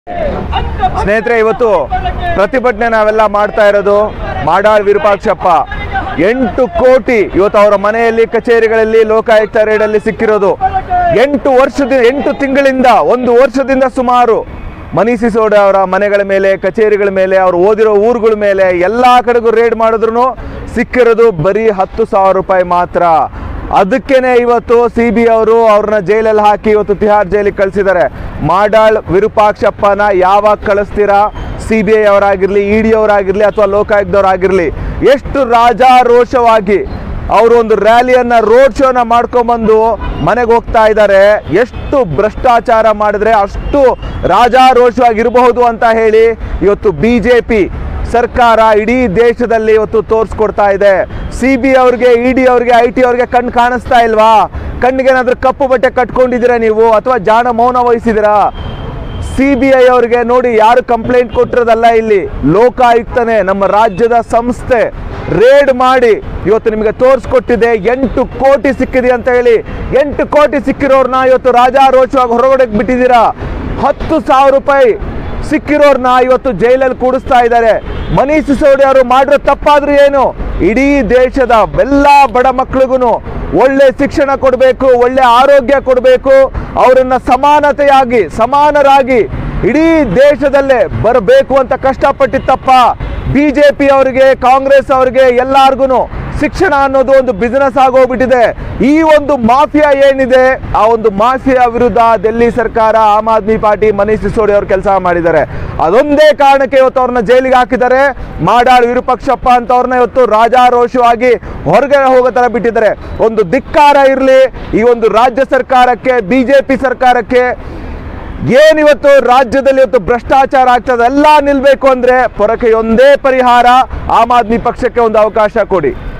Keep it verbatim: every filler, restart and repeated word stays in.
ಸ್ನೇಹಿತರೆ, ಇವತ್ತು ಪ್ರತಿಭಟನೆ ನಾವೆಲ್ಲ ಮಾಡ್ತಾ ಇರೋದು ಮಾಡಾಳ್ ವಿರೂಪಾಕ್ಷಪ್ಪ ಎಂಟು ಕೋಟಿ ಇವತ್ತು ಅವರ ಮನೆಯಲ್ಲಿ ಕಚೇರಿಗಳಲ್ಲಿ ಲೋಕಾಯುಕ್ತ ರೇಡಲ್ಲಿ ಸಿಕ್ಕಿರೋದು. ಎಂಟು ವರ್ಷದಿಂದ ಎಂಟು ತಿಂಗಳಿಂದ ಒಂದು ವರ್ಷದಿಂದ ಸುಮಾರು ಮನೀಶ್ ಸಿಸೋಡಿಯಾ ಅವರ ಮನೆಗಳ ಮೇಲೆ, ಕಚೇರಿಗಳ ಮೇಲೆ, ಅವರು ಓದಿರೋ ಊರುಗಳ ಮೇಲೆ ಎಲ್ಲ ಕಡೆಗೂ ರೇಡ್ ಮಾಡಿದ್ರು ಸಿಕ್ಕಿರೋದು ಬರೀ ಹತ್ತು ಸಾವಿರ ರೂಪಾಯಿ ಮಾತ್ರ. ಅದಕ್ಕೇನೆ ಇವತ್ತು ಸಿ ಬಿ ಅವರು ಅವ್ರನ್ನ ಜೈಲಲ್ಲಿ ಹಾಕಿ ಇವತ್ತು ತಿಹಾರ್ ಜೈಲಿಗೆ ಕಳಿಸಿದ್ದಾರೆ. ಮಾಡಾಳ್ ವಿರೂಪಾಕ್ಷಪ್ಪನ ಯಾವಾಗ ಕಳಿಸ್ತೀರಾ? ಸಿ ಬಿ ಐ ಅವರಾಗಿರಲಿ, ಇ ಡಿ ಅವರಾಗಿರಲಿ ಅಥವಾ ಲೋಕಾಯುಕ್ತವರಾಗಿರಲಿ, ಎಷ್ಟು ರಾಜಾರೋಷವಾಗಿ ಅವರು ಒಂದು ರ್ಯಾಲಿಯನ್ನ ರೋಡ್ ಶೋನ ಮಾಡ್ಕೊಂಡ್ಬಂದು ಮನೆಗೆ ಹೋಗ್ತಾ ಇದ್ದಾರೆ. ಎಷ್ಟು ಭ್ರಷ್ಟಾಚಾರ ಮಾಡಿದ್ರೆ ಅಷ್ಟು ರಾಜಾರೋಷವಾಗಿರಬಹುದು ಅಂತ ಹೇಳಿ ಇವತ್ತು ಬಿ ಜೆ ಪಿ ಸರ್ಕಾರ ಇಡೀ ದೇಶದಲ್ಲಿ ಇವತ್ತು ತೋರಿಸ್ಕೊಡ್ತಾ ಇದೆ. ಸಿ ಬಿ ಅವ್ರಿಗೆ, ಇ ಡಿ ಅವ್ರಿಗೆ, ಐ ಟಿ ಅವ್ರಿಗೆ ಕಣ್ಣು ಕಾಣಿಸ್ತಾ ಇಲ್ವಾ? ಕಣ್ಣಿಗೆ ಏನಾದರೂ ಕಪ್ಪು ಬಟ್ಟೆ ಕಟ್ಕೊಂಡಿದ್ದೀರಾ ನೀವು ಅಥವಾ ಜಾಣ ಮೌನ ವಹಿಸಿದಿರಾ? ಸಿ ಬಿ ಐ ಅವ್ರಿಗೆ ನೋಡಿ, ಯಾರು ಕಂಪ್ಲೇಂಟ್ ಕೊಟ್ಟಿರೋದಲ್ಲ, ಇಲ್ಲಿ ಲೋಕಾಯುಕ್ತನೇ ನಮ್ಮ ರಾಜ್ಯದ ಸಂಸ್ಥೆ ರೇಡ್ ಮಾಡಿ ಇವತ್ತು ನಿಮಗೆ ತೋರಿಸ್ಕೊಟ್ಟಿದೆ. ಎಂಟು ಕೋಟಿ ಸಿಕ್ಕಿದೆ ಅಂತ ಹೇಳಿ ಎಂಟು ಕೋಟಿ ಸಿಕ್ಕಿರೋರ್ನ ಇವತ್ತು ರಾಜಾರೋಷವಾಗಿ ಹೊರಗಡೆ ಬಿಟ್ಟಿದ್ದೀರಾ. ಹತ್ತು ಸಾವಿರ ರೂಪಾಯಿ ಸಿಕ್ಕಿರೋರ್ನ ಇವತ್ತು ಜೈಲಲ್ಲಿ ಕೂಡಿಸ್ತಾ ಇದ್ದಾರೆ. ಮನೀಶ್ ಸಿಸೋಡಿಯಾ ಅವರು ಮಾಡಿರೋ ತಪ್ಪಾದ್ರೂ ಏನು, ಇಡೀ ದೇಶದ ಎಲ್ಲ ಬಡ ಮಕ್ಕಳಿಗೂ ಒಳ್ಳೆ ಶಿಕ್ಷಣ ಕೊಡಬೇಕು, ಒಳ್ಳೆ ಆರೋಗ್ಯ ಕೊಡಬೇಕು, ಅವರನ್ನ ಸಮಾನತೆಯಾಗಿ ಸಮಾನರಾಗಿ ಇಡೀ ದೇಶದಲ್ಲೇ ಬರಬೇಕು ಅಂತ ಕಷ್ಟಪಟ್ಟಿತ್ತಪ್ಪ. ಬಿ ಜೆ ಪಿ ಅವರಿಗೆ, ಕಾಂಗ್ರೆಸ್ ಅವರಿಗೆ ಎಲ್ಲಾರ್ಗು ಶಿಕ್ಷಣ ಅನ್ನೋದು ಒಂದು ಬಿಸಿನೆಸ್ ಆಗೋಗ್ಬಿಟ್ಟಿದೆ. ಈ ಒಂದು ಮಾಫಿಯಾ ಏನಿದೆ, ಆ ಒಂದು ಮಾಫಿಯಾ ವಿರುದ್ಧ ಡೆಲ್ಲಿ ಸರ್ಕಾರ, ಆಮ್ ಆದ್ಮಿ ಪಾರ್ಟಿ, ಮನೀಶ್ ಸಿಸೋಡಿಯಾ ಅವರು ಕೆಲಸ ಮಾಡಿದ್ದಾರೆ. ಅದೊಂದೇ ಕಾರಣಕ್ಕೆ ಇವತ್ತು ಅವ್ರನ್ನ ಜೈಲಿಗೆ ಹಾಕಿದ್ದಾರೆ. ಮಾಡಾಳ್ ವಿರೂಪಾಕ್ಷಪ್ಪ ಅಂತ ಅವ್ರನ್ನ ಇವತ್ತು ರಾಜಾರೋಷವಾಗಿ ಹೊರಗಡೆ ಹೋಗೋ ತರ ಬಿಟ್ಟಿದ್ದಾರೆ. ಒಂದು ಧಿಕ್ಕಾರ ಇರಲಿ ಈ ಒಂದು ರಾಜ್ಯ ಸರ್ಕಾರಕ್ಕೆ, ಬಿಜೆಪಿ ಸರ್ಕಾರಕ್ಕೆ. ಏನಿವತ್ತು ರಾಜ್ಯದಲ್ಲಿ ಇವತ್ತು ಭ್ರಷ್ಟಾಚಾರ ಆಗ್ತದೆ ಎಲ್ಲ ನಿಲ್ಬೇಕು ಅಂದ್ರೆ ಪೊರಕೆ ಒಂದೇ ಪರಿಹಾರ, ಆಮ್ ಆದ್ಮಿ ಪಕ್ಷಕ್ಕೆ ಒಂದು ಅವಕಾಶ ಕೊಡಿ.